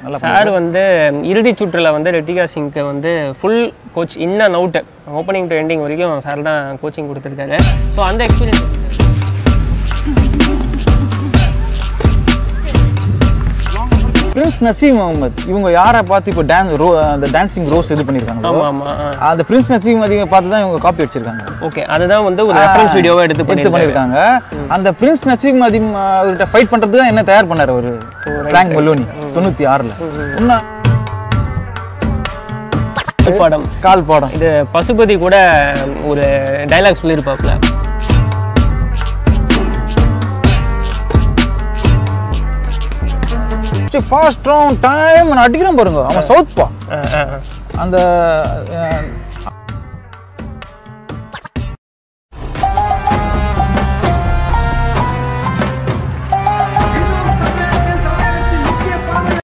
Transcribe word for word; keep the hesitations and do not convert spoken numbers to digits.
Sir வந்து இறுதி சுற்றுல வந்து ரித்திகா சிங்க்கு வந்து full coach in and out opening to ending வரைக்கும் சார் தான் கோச்சிங் கொடுத்துருக்காரு. ஸோ அந்த எக்ஸ்பீரியன்ஸ் பிரின்ஸ் நசீம் அஹமத் இவங்க யாரை பார்த்து இப்போ டான்ஸ் ரோ அந்த டான்சிங் ரோஸ் இது பண்ணியிருக்காங்க. ஆமாம் ஆமாம் அந்த பிரின்ஸ் நசீம் அதிக பார்த்து தான் இவங்க காப்பி வச்சிருக்காங்க. ஓகே, அதுதான் வந்து ஒரு ரெஃபரன்ஸ் வீடியோவை எடுத்து எடுத்து பண்ணியிருக்காங்க. அந்த பிரின்ஸ் நசீம் அதிம் அவர்கிட்ட ஃபைட் பண்ணுறது தான் என்ன தயார் பண்ணார் அவர் ஃப்ராங்க் மலோனி தொண்ணூற்றி ஆறில். இன்னும் பாடம் கால் பாடம் இது பசுபதி கூட ஒரு டைலாக் சொல்லியிருப்பாப்ல. ஃபாஸ்ட் ரவுண்ட் டைம் அடிக்கிறோம் பாருங்க. அவன் சவுத் பா அந்த